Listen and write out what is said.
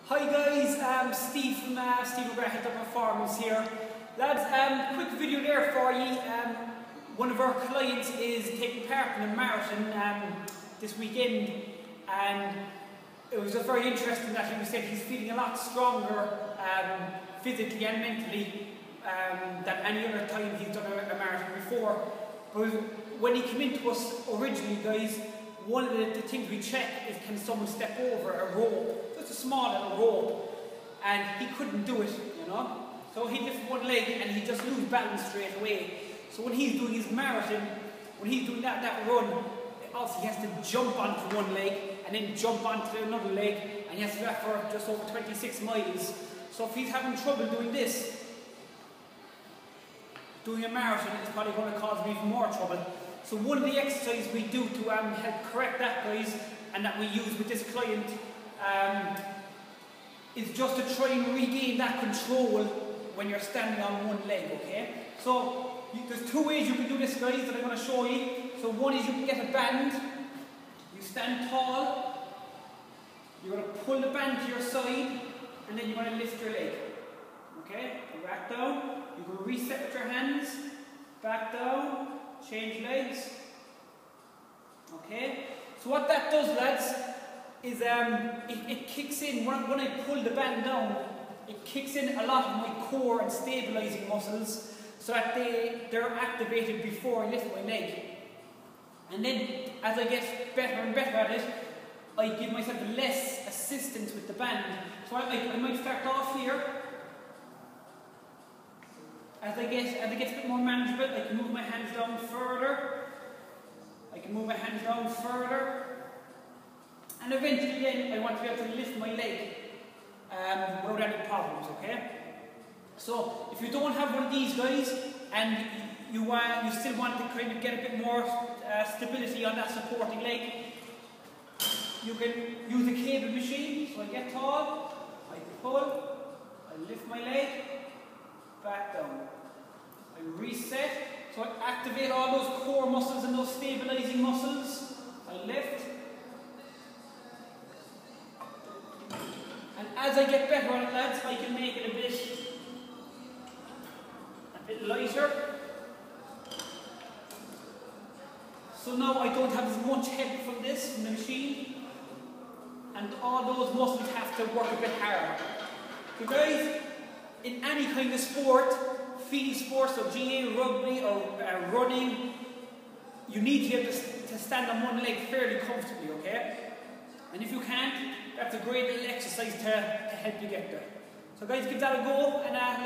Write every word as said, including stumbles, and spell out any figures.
Hi guys, um, Steve from uh, Steve McGrath Performance here. Lads, um, quick video there for you. Um, one of our clients is taking part in a marathon um, this weekend, and it was just very interesting that he was saying he's feeling a lot stronger um, physically and mentally um, than any other time he's done a, a marathon before. But when he came into us originally, guys, one of the, the things we check is, can someone step over a rope, just a small little rope, and he couldn't do it, you know. So he lifted one leg and he just lose balance straight away. So when he's doing his marathon, when he's doing that, that run, obviously he has to jump onto one leg and then jump onto another leg, and he has to do that for just over twenty-six miles. So if he's having trouble doing this, doing a marathon is probably going to cause him even more trouble. So one of the exercises we do to um, help correct that, guys, and that we use with this client, um, is just to try and regain that control when you're standing on one leg, okay? So you, there's two ways you can do this, guys, that I'm going to show you. So one is you can get a band, you stand tall, you're going to pull the band to your side, and then you're going to lift your leg, okay? Go back down, you can reset with your hands, back down, change legs, okay? So what that does, lads, is um, it, it kicks in, when I, when I pull the band down, it kicks in a lot of my core and stabilizing muscles so that they, they're activated before I lift my leg. And then, as I get better and better at it, I give myself less assistance with the band. So I, I, I might start off here. As I, get, as I get a bit more manageable, I can move my hands down further. I can move my hands down further. And eventually then, I want to be able to lift my leg um, without any problems, okay? So, if you don't have one of these guys, and you, uh, you still want to kind of get a bit more uh, stability on that supporting leg, you can use a cable machine. So I get tall, I pull, I lift my leg, back down. I reset, so I activate all those core muscles and those stabilizing muscles. I lift. And as I get better on it, lads, I can make it a bit, a bit lighter. So now I don't have as much help from this, from the machine. And all those muscles have to work a bit harder. So guys, in any kind of sport, field sports or G A, rugby or uh, running, you need to be able to, to stand on one leg fairly comfortably, okay? And if you can't, that's a great little exercise to, to help you get there. So guys, give that a go, and uh,